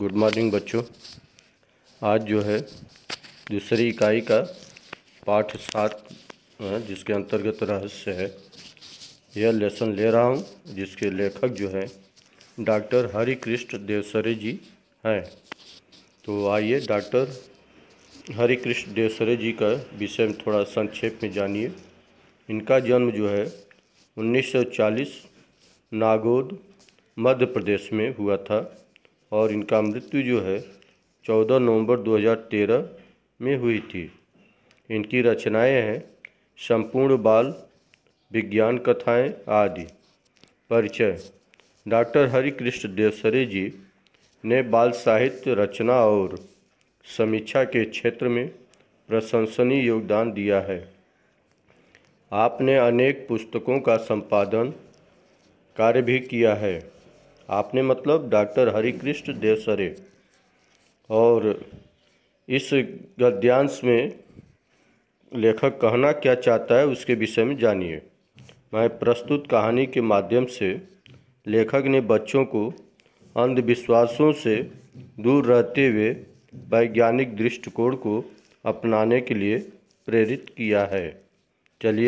Good morning बच्चों। आज जो है दूसरी इकाई का पाठ 7 जिसके अंतर्गत रहस्य है, यह लेसन ले रहा हूँ, जिसके लेखक जो है डॉक्टर हरिकृष्ण देवसरे जी हैं। तो आइए डॉक्टर हरिकृष्ण देवसरे जी का विषय में थोड़ा संक्षेप में जानिए। इनका जन्म जो है 1940 नागौद मध्य प्रदेश में हुआ था और इनका मृत्यु जो है 14 नवंबर 2013 में हुई थी। इनकी रचनाएं हैं संपूर्ण बाल, विज्ञान कथाएं आदि। परिचय: डॉक्टर हरिकृष्ण देवसरे जी ने बाल साहित्य रचना और समीक्षा के क्षेत्र में प्रशंसनीय योगदान दिया है। आपने अनेक पुस्तकों का संपादन कार्य भी किया है। आपने मतलब डॉक्टर हरिकृष्ण देवसरे। और इस गद्यांश में लेखक कहना क्या चाहता है उसके विषय में जानिए। मैं प्रस्तुत कहानी के माध्यम से लेखक ने बच्चों को अंधविश्वासों से दूर रहते हुए वैज्ञानिक दृष्टिकोण को अपनाने के लिए प्रेरित किया है। चलिए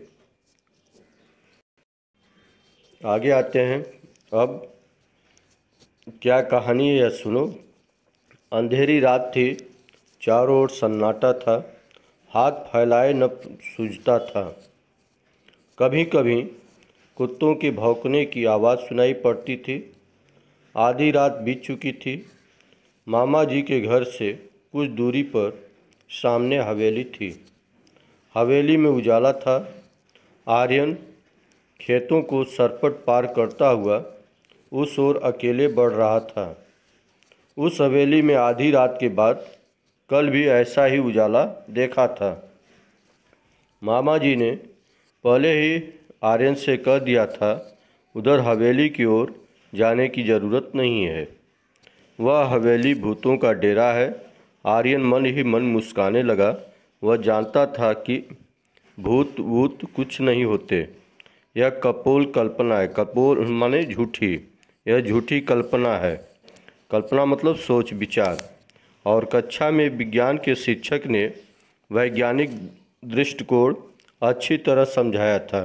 आगे आते हैं। अब क्या कहानी है यह सुनो। अंधेरी रात थी, चारों ओर सन्नाटा था, हाथ फैलाए न सूझता था। कभी कभी कुत्तों के भौंकने की आवाज़ सुनाई पड़ती थी। आधी रात बीत चुकी थी। मामा जी के घर से कुछ दूरी पर सामने हवेली थी। हवेली में उजाला था। आर्यन खेतों को सरपट पार करता हुआ उस ओर अकेले बढ़ रहा था। उस हवेली में आधी रात के बाद कल भी ऐसा ही उजाला देखा था। मामा जी ने पहले ही आर्यन से कह दिया था, उधर हवेली की ओर जाने की ज़रूरत नहीं है, वह हवेली भूतों का डेरा है। आर्यन मन ही मन मुस्काने लगा। वह जानता था कि भूत वूत कुछ नहीं होते, यह कपोल कल्पना है। कपोल माने झूठी, यह झूठी कल्पना है। कल्पना मतलब सोच विचार। और कक्षा में विज्ञान के शिक्षक ने वैज्ञानिक दृष्टिकोण अच्छी तरह समझाया था।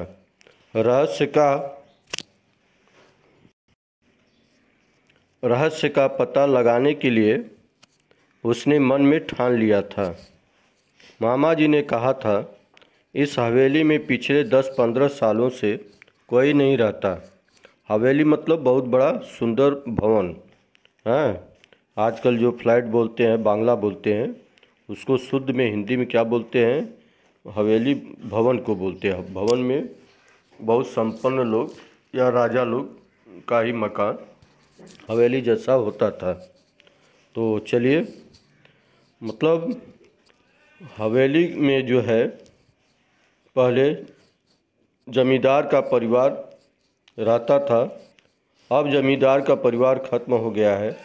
रहस्य का पता लगाने के लिए उसने मन में ठान लिया था। मामा जी ने कहा था, इस हवेली में पिछले 10-15 सालों से कोई नहीं रहता। हवेली मतलब बहुत बड़ा सुंदर भवन है। आजकल जो फ्लैट बोलते हैं, बांग्ला बोलते हैं, उसको शुद्ध में हिंदी में क्या बोलते हैं? हवेली भवन को बोलते हैं। भवन में बहुत संपन्न लोग या राजा लोग का ही मकान हवेली जैसा होता था। तो चलिए, मतलब हवेली में जो है पहले जमींदार का परिवार रहता था। अब जमींदार का परिवार खत्म हो गया है।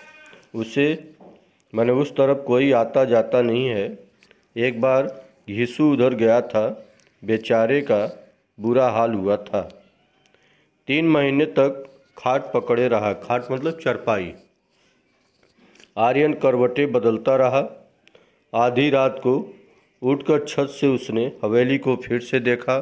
उस तरफ कोई आता जाता नहीं है। एक बार घिसू उधर गया था, बेचारे का बुरा हाल हुआ था। 3 महीने तक खाट पकड़े रहा। खाट मतलब चरपाई। आर्यन करवटें बदलता रहा। आधी रात को उठकर छत से उसने हवेली को फिर से देखा।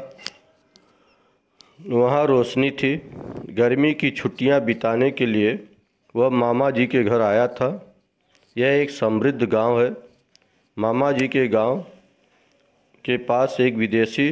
वहाँ रोशनी थी। गर्मी की छुट्टियाँ बिताने के लिए वह मामा जी के घर आया था। यह एक समृद्ध गांव है। मामा जी के गांव के पास एक विदेशी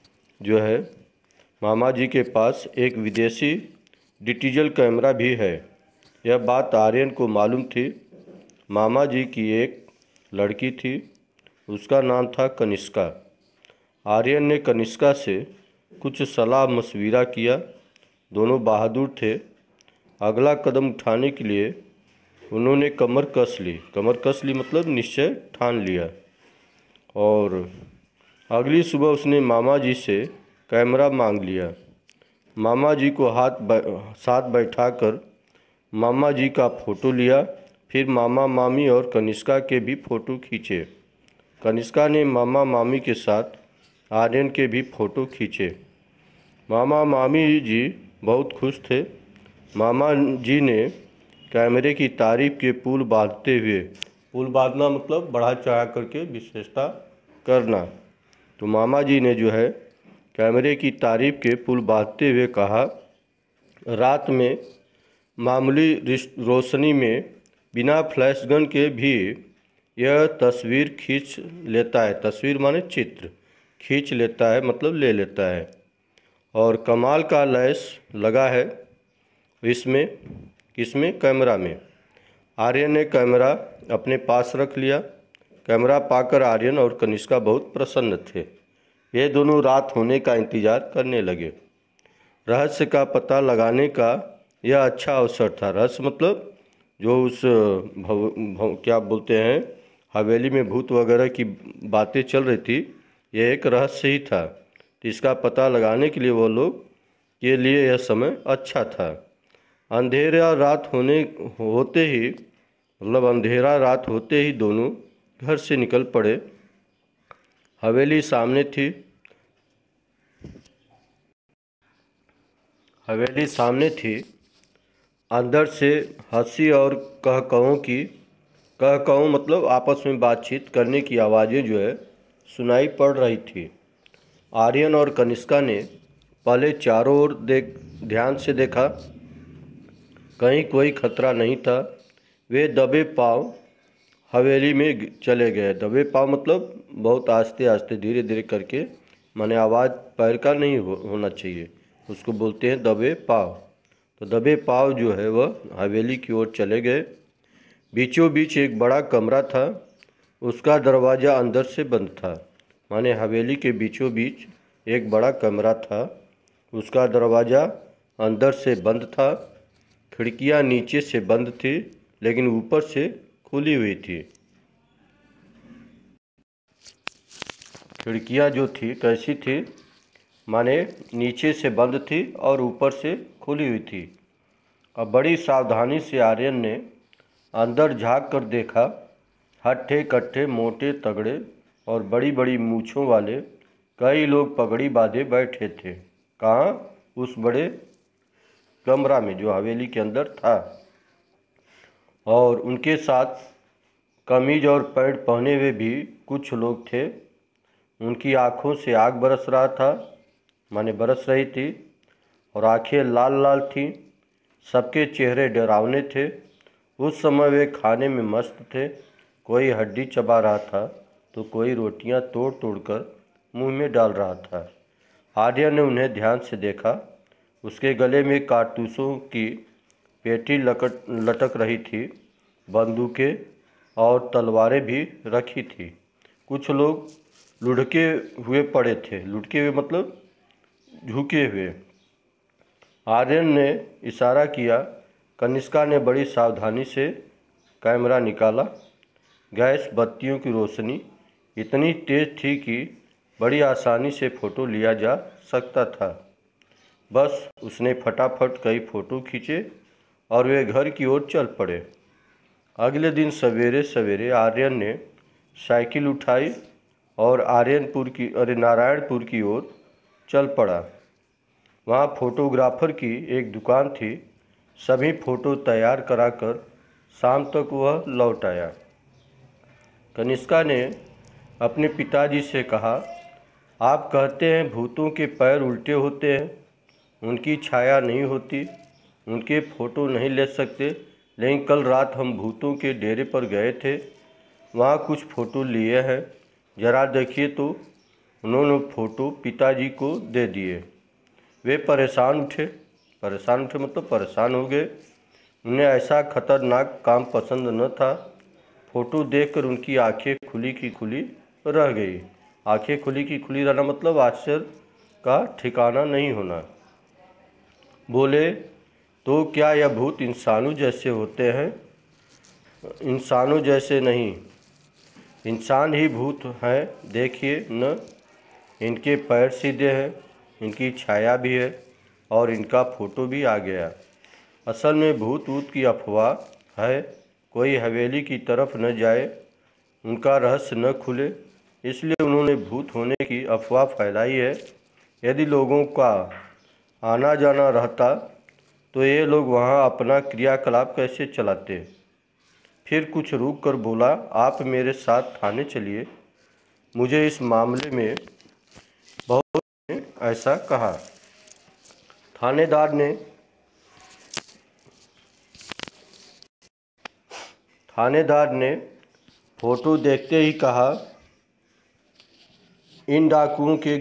मामा जी के पास एक विदेशी डिजिटल कैमरा भी है। यह बात आर्यन को मालूम थी। मामा जी की एक लड़की थी, उसका नाम था कनिष्का। आर्यन ने कनिष्का से कुछ सलाह मशविरा किया। दोनों बहादुर थे। अगला कदम उठाने के लिए उन्होंने कमर कस ली मतलब निश्चय ठान लिया। और अगली सुबह उसने मामा जी से कैमरा मांग लिया। मामा जी को साथ बैठाकर मामा जी का फ़ोटो लिया। फिर मामा मामी और कनिष्का के भी फ़ोटो खींचे। कनिष्का ने मामा मामी के साथ आर्यन के भी फ़ोटो खींचे। मामा मामी जी बहुत खुश थे। मामा जी ने कैमरे की तारीफ के पुल बांधते हुए, पुल बांधना मतलब बढ़ा चढ़ा करके विशेषता करना। तो मामा जी ने जो है कैमरे की तारीफ के पुल बांधते हुए कहा, रात में मामूली रोशनी में बिना फ्लैश गन के भी यह तस्वीर खींच लेता है। तस्वीर माने चित्र, खींच लेता है मतलब ले लेता है। और कमाल का लैस लगा है इसमें, किसमें? कैमरा में। आर्यन ने कैमरा अपने पास रख लिया। कैमरा पाकर आर्यन और कनिष्का बहुत प्रसन्न थे। ये दोनों रात होने का इंतजार करने लगे। रहस्य का पता लगाने का यह अच्छा अवसर था। रहस्य मतलब जो उस क्या बोलते हैं, हवेली में भूत वगैरह की बातें चल रही थी, यह एक रहस्य ही था। तो इसका पता लगाने के लिए वो लोग के लिए यह समय अच्छा था। अंधेरा रात होते ही मतलब अंधेरा रात होते ही दोनों घर से निकल पड़े। हवेली सामने थी। हवेली सामने थी। अंदर से हंसी और कहकहों मतलब आपस में बातचीत करने की आवाज़ें जो है सुनाई पड़ रही थी। आर्यन और कनिष्का ने पहले चारों ओर ध्यान से देखा, कहीं कोई खतरा नहीं था। वे दबे पांव हवेली में चले गए। दबे पांव मतलब बहुत आस्ते आस्ते धीरे धीरे करके, माने आवाज़ पैर का नहीं होना चाहिए, उसको बोलते हैं दबे पांव। तो दबे पांव जो है वह हवेली की ओर चले गए। बीचों बीच एक बड़ा कमरा था। उसका दरवाज़ा अंदर से बंद था। माने हवेली के बीचों बीच एक बड़ा कमरा था, उसका दरवाज़ा अंदर से बंद था। खिड़कियां नीचे से बंद थी लेकिन ऊपर से खुली हुई थी। खिड़कियां जो थी कैसी थी? माने नीचे से बंद थी और ऊपर से खुली हुई थी। अब बड़ी सावधानी से आर्यन ने अंदर झांक कर देखा। हट्ठे कट्ठे, मोटे तगड़े और बड़ी बड़ी मूँछों वाले कई लोग पगड़ी बांधे बैठे थे। कहाँ? उस बड़े कमरा में जो हवेली के अंदर था। और उनके साथ कमीज और पैंट पहने हुए भी कुछ लोग थे। उनकी आँखों से आग बरस रहा था, माने बरस रही थी, और आंखें लाल लाल थीं। सबके चेहरे डरावने थे। उस समय वे खाने में मस्त थे। कोई हड्डी चबा रहा था तो कोई रोटियां तोड़ तोड़ कर मुँह में डाल रहा था। आर्यन ने उन्हें ध्यान से देखा। उसके गले में कारतूसों की पेटी लटक रही थी। बंदूकें और तलवारें भी रखी थी। कुछ लोग लुढ़के हुए पड़े थे। लुढ़के हुए मतलब झुके हुए। आर्यन ने इशारा किया। कनिष्का ने बड़ी सावधानी से कैमरा निकाला। गैस बत्तियों की रोशनी इतनी तेज थी कि बड़ी आसानी से फ़ोटो लिया जा सकता था। बस उसने फटाफट कई फ़ोटो खींचे और वे घर की ओर चल पड़े। अगले दिन सवेरे सवेरे आर्यन ने साइकिल उठाई और नारायणपुर की ओर चल पड़ा। वहाँ फोटोग्राफर की एक दुकान थी। सभी फ़ोटो तैयार कराकर शाम तक वह लौट आया। कनिष्का ने अपने पिताजी से कहा, आप कहते हैं भूतों के पैर उल्टे होते हैं, उनकी छाया नहीं होती, उनके फ़ोटो नहीं ले सकते, लेकिन कल रात हम भूतों के डेरे पर गए थे, वहाँ कुछ फ़ोटो लिए हैं, ज़रा देखिए। तो उन्होंने फ़ोटो पिताजी को दे दिए। वे परेशान उठे मतलब परेशान हो गए। उन्हें ऐसा खतरनाक काम पसंद न था। फ़ोटो देखकर उनकी आंखें खुली की खुली रह गई। आंखें खुली की खुली रहना मतलब आश्चर्य का ठिकाना नहीं होना। बोले, तो क्या यह भूत इंसानों जैसे होते हैं? इंसानों जैसे नहीं, इंसान ही भूत हैं। देखिए न, इनके पैर सीधे हैं, इनकी छाया भी है और इनका फ़ोटो भी आ गया। असल में भूत वूत की अफवाह है। कोई हवेली की तरफ न जाए, उनका रहस्य न खुले, इसलिए उन्होंने भूत होने की अफवाह फैलाई है। यदि लोगों का आना जाना रहता तो ये लोग वहाँ अपना क्रियाकलाप कैसे चलाते। फिर कुछ रुक कर बोला, आप मेरे साथ थाने चलिए, मुझे इस मामले में बहुत ने ऐसा कहा। थानेदार ने फोटो देखते ही कहा, इन डाकुओं के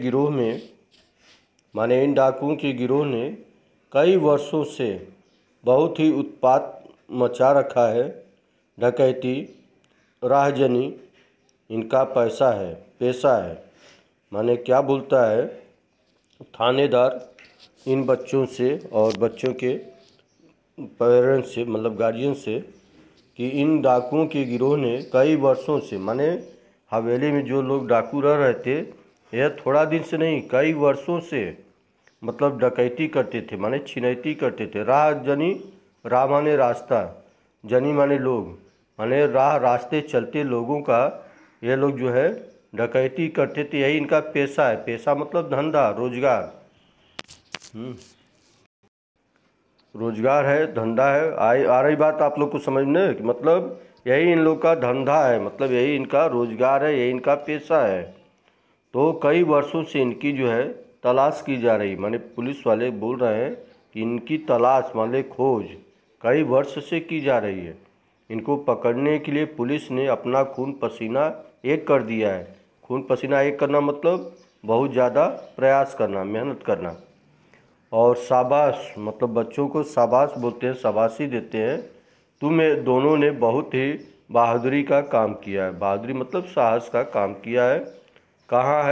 गिरोह ने कई वर्षों से बहुत ही उत्पात मचा रखा है। डकैती, राहजनी इनका पेशा है। माने क्या बोलता है थानेदार इन बच्चों से और बच्चों के पेरेंट्स से, मतलब गार्जियन से, कि इन डाकुओं के गिरोह ने कई वर्षों से, माने हवेली में जो लोग डाकू रह रहे थे, यह थोड़ा दिन से नहीं, कई वर्षों से मतलब डकैती करते थे, माने छिनैती करते थे। राह माने रास्ता, जनी माने लोग, माने रास्ते चलते लोगों का ये लोग जो है डकैती करते थे। यही इनका पेशा है। पेशा मतलब धंधा, रोजगार। रोजगार है, धंधा है। आ रही बात आप लोग को समझने कि मतलब यही इन लोग का धंधा है, मतलब यही इनका रोजगार है, यही इनका पेशा है। तो कई वर्षों से इनकी जो है तलाश की जा रही, माने पुलिस वाले बोल रहे हैं कि इनकी तलाश माने खोज कई वर्ष से की जा रही है। इनको पकड़ने के लिए पुलिस ने अपना खून पसीना एक कर दिया है। खून पसीना एक करना मतलब बहुत ज़्यादा प्रयास करना, मेहनत करना। और शाबाश, मतलब बच्चों को शाबाश बोलते हैं, शाबाशी देते हैं। तुम्हें दोनों ने बहुत ही बहादुरी का काम किया है। बहादुरी मतलब साहस का काम किया है। कहाँ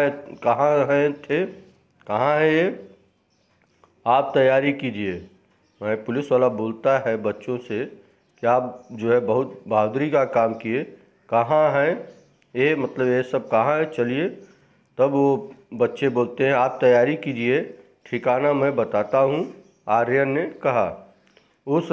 है ये? आप तैयारी कीजिए। मैं पुलिस वाला बोलता है बच्चों से कि आप जो है बहुत बहादुरी का काम किए। कहाँ हैं ये, मतलब ये सब कहाँ है, चलिए। तब वो बच्चे बोलते हैं, आप तैयारी कीजिए, ठिकाना मैं बताता हूँ, आर्यन ने कहा। उस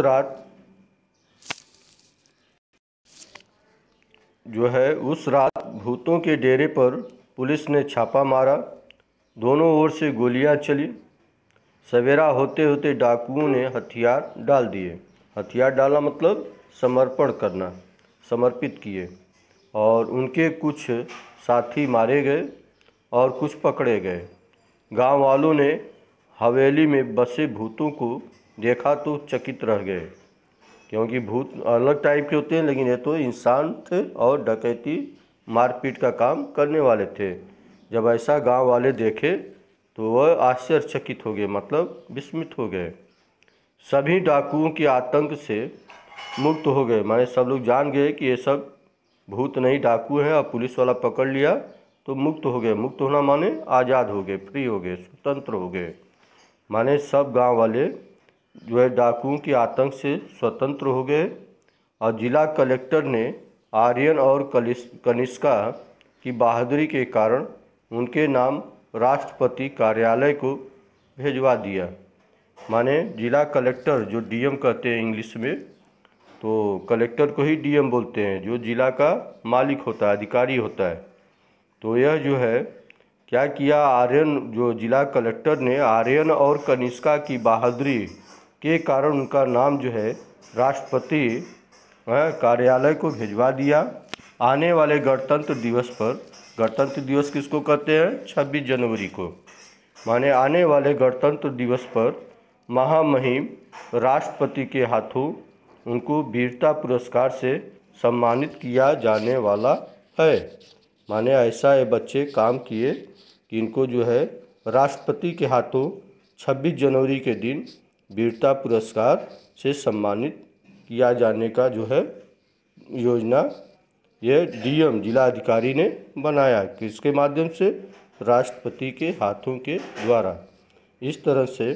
रात भूतों के डेरे पर पुलिस ने छापा मारा। दोनों ओर से गोलियां चली। सवेरा होते होते डाकुओं ने हथियार डाल दिए। हथियार डाला मतलब समर्पण करना, समर्पित किए। और उनके कुछ साथी मारे गए और कुछ पकड़े गए। गांव वालों ने हवेली में बसे भूतों को देखा तो चकित रह गए, क्योंकि भूत अलग टाइप के होते हैं, लेकिन ये तो इंसान थे और डकैती मारपीट का काम करने वाले थे। जब ऐसा गांव वाले देखे तो वह आश्चर्यचकित हो गए, मतलब विस्मित हो गए। सभी डाकुओं के आतंक से मुक्त हो गए, माने सब लोग जान गए कि ये सब भूत नहीं डाकू हैं। और पुलिस वाला पकड़ लिया तो मुक्त हो गए। मुक्त होना माने आज़ाद हो गए, फ्री हो गए, स्वतंत्र हो गए। माने सब गांव वाले जो है डाकुओं के आतंक से स्वतंत्र हो गए। और जिला कलेक्टर ने आर्यन और कनिष्का की बहादुरी के कारण उनके नाम राष्ट्रपति कार्यालय को भेजवा दिया। माने जिला कलेक्टर, जो डीएम कहते हैं इंग्लिश में, तो कलेक्टर को ही डीएम बोलते हैं, जो जिला का मालिक होता है, अधिकारी होता है। तो यह जो है क्या किया, आर्यन, जो जिला कलेक्टर ने आर्यन और कनिष्का की बहादुरी के कारण उनका नाम जो है राष्ट्रपति कार्यालय को भिजवा दिया। आने वाले गणतंत्र दिवस पर, गणतंत्र दिवस किसको कहते हैं, 26 जनवरी को, माने आने वाले गणतंत्र दिवस पर महामहिम राष्ट्रपति के हाथों उनको वीरता पुरस्कार से सम्मानित किया जाने वाला है। माने ऐसा ये बच्चे काम किए कि इनको जो है राष्ट्रपति के हाथों 26 जनवरी के दिन वीरता पुरस्कार से सम्मानित किया जाने का जो है योजना ये डीएम जिला अधिकारी ने बनाया। किसके माध्यम से, राष्ट्रपति के हाथों के द्वारा। इस तरह से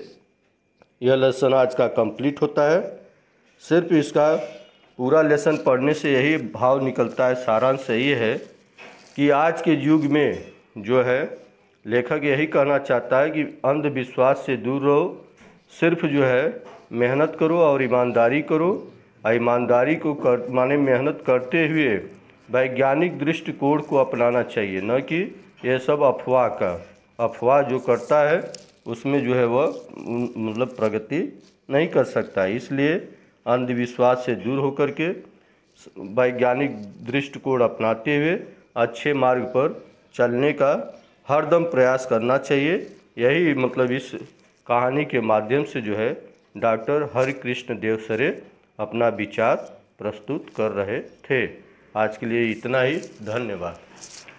यह लेसन आज का कंप्लीट होता है। सिर्फ इसका पूरा लेसन पढ़ने से यही भाव निकलता है, सारांश यही है कि आज के युग में जो है लेखक यही कहना चाहता है कि अंधविश्वास से दूर रहो। सिर्फ जो है मेहनत करो और ईमानदारी करो। और ईमानदारी को माने मेहनत करते हुए वैज्ञानिक दृष्टिकोण को अपनाना चाहिए, न कि यह सब अफवाह का। अफवाह जो करता है उसमें जो है वह मतलब प्रगति नहीं कर सकता। इसलिए अंधविश्वास से दूर होकर के वैज्ञानिक दृष्टिकोण अपनाते हुए अच्छे मार्ग पर चलने का हरदम प्रयास करना चाहिए। यही मतलब इस कहानी के माध्यम से जो है डॉक्टर हरिकृष्ण देव सरे अपना विचार प्रस्तुत कर रहे थे। आज के लिए इतना ही, धन्यवाद।